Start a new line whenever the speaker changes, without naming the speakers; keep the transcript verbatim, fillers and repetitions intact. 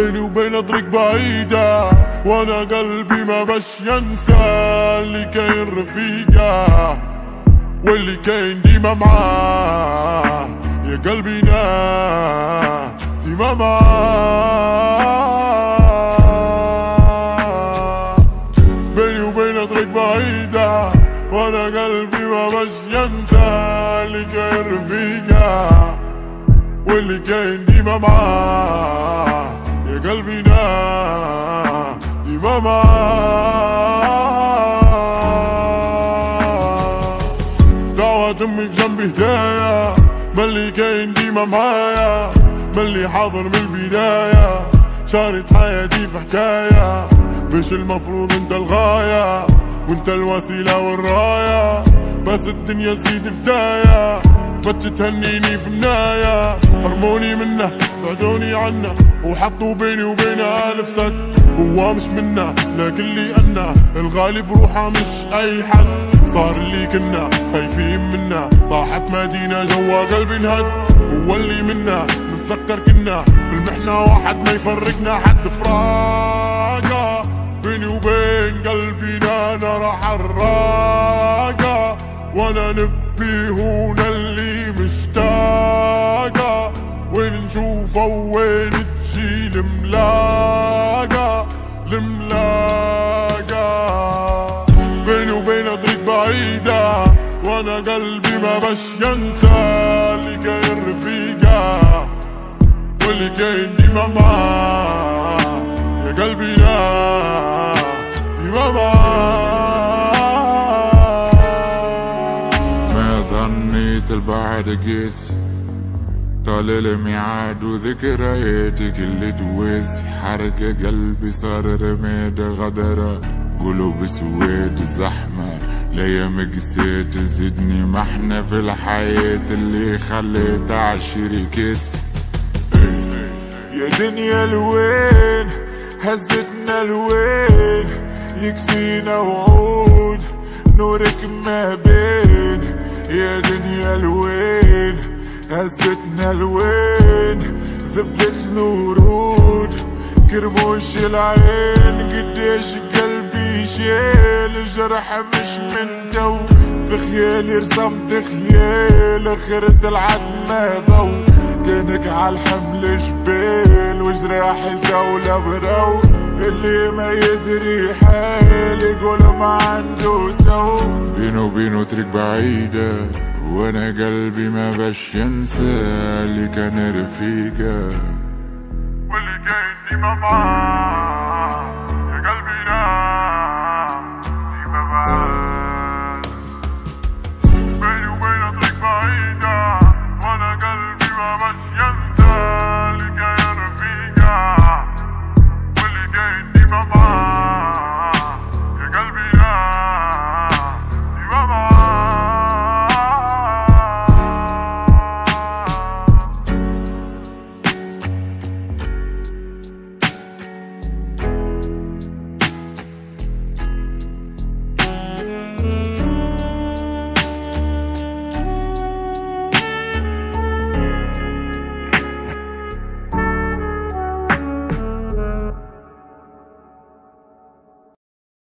بيني وبين طريق بعيدة، وانا قلبي ما بش ينسى اللي كاين رفيقه واللي كاين ديما معاه. يا قلبينا ديما معاه. بيني وبين طريق بعيدة، وانا قلبي ما بش ينسى اللي كاين رفيقه واللي كاين ديما معاه. يا قلبينا ديما معاه. دعوة امي في جنبي هدايا، ملي كاين ديما معايا، ملي حاضر من البداية. شارت حياتي في حكاية، مش المفروض انت الغاية وانت الوسيلة والراية، بس الدنيا تزيد فدايا بتش تهنيني في النهاية. حرموني منه بعدوني عنه وحطوا بيني وبينه ألف سد. هو مش منا لكن لي أنا الغالب روحه مش أي حد. صار اللي كنا خايفين منا، طاحت مدينة جوا قلبي انهد. هو اللي منا نتذكر كنا في المحنة واحد ما يفرقنا حد. فراقة بيني وبين قلبي انا راح الراقة، وانا نبي هنا اللي مشتاقة. وين نشوفه وين تجي الملاقة الملاقة. بيني وبين طريق بعيدة، وانا قلبي ما بش ينسى اللي كاين رفيقه واللي كاين ديما معاه. يا قلبي لا ديما معاه.
ما ظنيت البعد قيس، طال الميعاد وذكرياتك اللي تواسي. حرق قلبي صار رماد غدرة، قلوب سواد زحمة ليام قسيت. زدني محنة في الحياة اللي خليت عشري كيس. يا دنيا الوين هزتنا الوين، يكفينا وعود نورك ما بين. يا دنيا الوين هزتنا الوين، ذبت الورود كرموش العين. قديش قلبي شيل جرح مش من جو، في خيالي رسمت خيال خرت العتمة ضو. كانك عالحمل جبال وجراحي الدولة برو، اللي ما يدري حال يقول ما عنده سو. بينه وبينه طريق بعيدة، وانا قلبي ما باش ينسى اللي كان رفيقه
واللي كاين ديما معاه.